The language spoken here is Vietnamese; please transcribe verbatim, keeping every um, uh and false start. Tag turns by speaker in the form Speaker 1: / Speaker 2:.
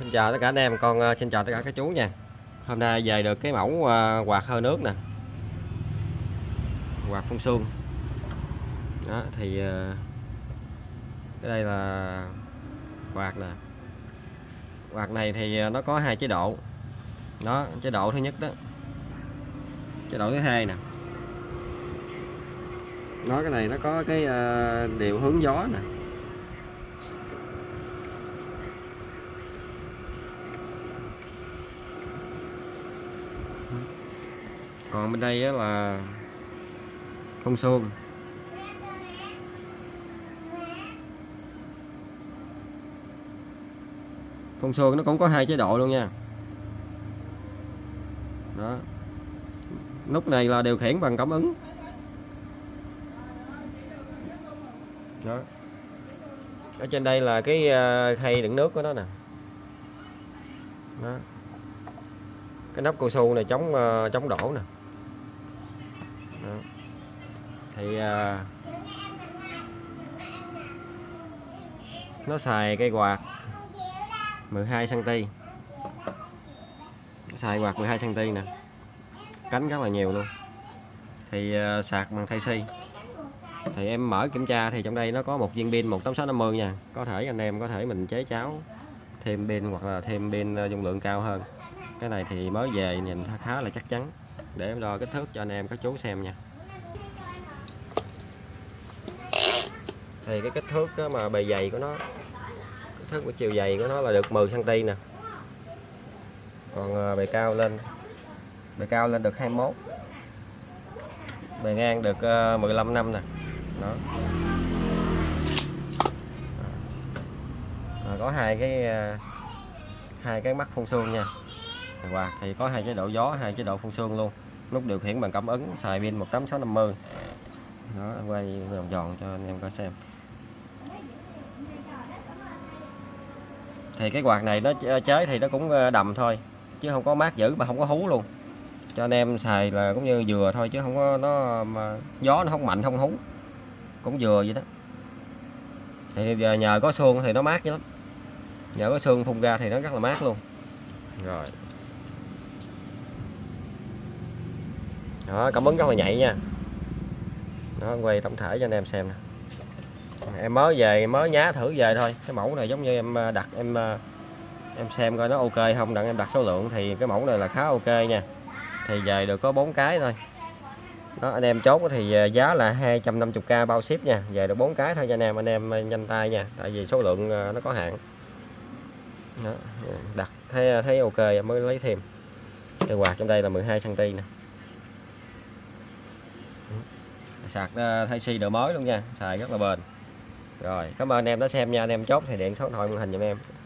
Speaker 1: Xin chào tất cả anh em, con uh, xin chào tất cả các chú nha. Hôm nay về được cái mẫu uh, quạt hơi nước nè, quạt phun sương. Đó thì uh, cái đây là quạt nè. Quạt này thì nó có hai chế độ. Đó, chế độ thứ nhất đó, chế độ thứ hai nè. Nó cái này nó có cái uh, điều hướng gió nè. Còn bên đây là phun sương. Phun sương nó cũng có hai chế độ luôn nha. Đó. Nút này là điều khiển bằng cảm ứng. Đó. Ở trên đây là cái khay đựng nước của nó nè. Đó. Cái nắp cao su này chống chống đổ nè. Đó. Thì à, nó xài cây quạt mười hai xăng ti, xài quạt mười hai xăng ti nè, cánh rất là nhiều luôn. Thì à, sạc bằng Type-C. Thì em mở kiểm tra thì trong đây nó có một viên pin một tám sáu năm mươi nha. Có thể anh em có thể mình chế cháo thêm pin hoặc là thêm pin dung lượng cao hơn. Cái này thì mới về nhìn khá là chắc chắn. Để em đo kích thước cho anh em các chú xem nha. Thì cái kích thước mà bề dày của nó, kích thước của chiều dày của nó là được mười xăng ti nè. Còn bề cao lên, bề cao lên được hai mươi mốt, bề ngang được mười lăm năm nè. Đó. À, có hai cái hai cái mắt phun sương nha. Quạt thì có hai chế độ gió, hai chế độ phun sương luôn. Nút điều khiển bằng cảm ứng, xài pin một tám sáu năm mươi. Đó, em quay vòng tròn cho anh em coi xem. Thì cái quạt này nó chế thì nó cũng đầm thôi, chứ không có mát dữ mà không có hú luôn. Cho anh em xài là cũng như vừa thôi, chứ không có nó mà gió nó không mạnh không hú, cũng vừa vậy đó. Thì giờ nhờ có sương thì nó mát dữ lắm. Nhờ có sương phun ra thì nó rất là mát luôn. Rồi. Đó, cảm ứng rất là nhạy nha. Nó quay tổng thể cho anh em xem nè. Em mới về mới nhá thử về thôi. Cái mẫu này giống như em đặt em em xem coi nó ok không, đặng em đặt số lượng thì cái mẫu này là khá ok nha. Thì về được có bốn cái thôi. Đó, anh em chốt thì giá là hai trăm năm mươi k bao ship nha. Về được bốn cái thôi cho anh em, anh em nhanh tay nha, tại vì số lượng nó có hạn. Đó, đặt thấy thấy ok em mới lấy thêm. Cái quạt trong đây là mười hai xăng ti nè. Sạc Type-C đời mới luôn nha, xài rất là bền. Rồi, cảm ơn anh em đã xem nha. Anh em chốt thì điện số điện thoại màn hình giùm em.